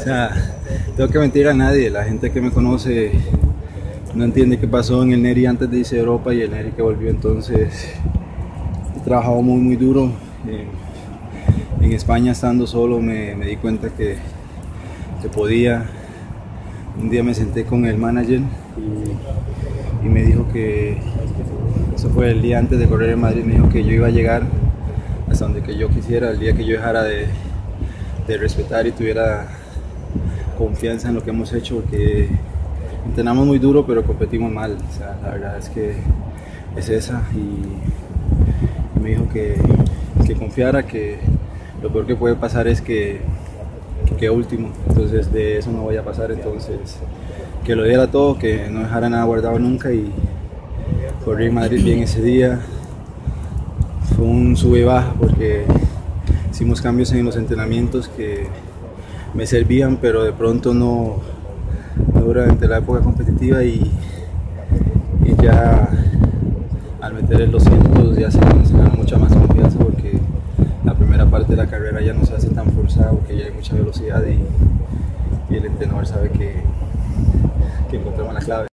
O sea, tengo que mentir a nadie. La gente que me conoce no entiende qué pasó en el Neri antes de irse a Europa y el Neri que volvió. Entonces he trabajado muy duro. En España, estando solo, me di cuenta que podía. Un día me senté con el manager y me dijo que, eso fue el día antes de correr en Madrid, me dijo que yo iba a llegar hasta donde que yo quisiera, el día que yo dejara de respetar y tuviera confianza en lo que hemos hecho, porque entrenamos muy duro pero competimos mal. O sea, la verdad es que es esa, y me dijo que confiara, que lo peor que puede pasar es que último, entonces de eso no voy a pasar. Entonces que lo diera todo, que no dejara nada guardado nunca, y corrí en Madrid bien ese día. Fue un sube y baja porque hicimos cambios en los entrenamientos que me servían, pero de pronto no durante la época competitiva, y ya al meter el 200 ya se gana mucha más confianza, porque la primera parte de la carrera ya no se hace tan forzada porque ya hay mucha velocidad, y el entrenador sabe que encontramos la clave.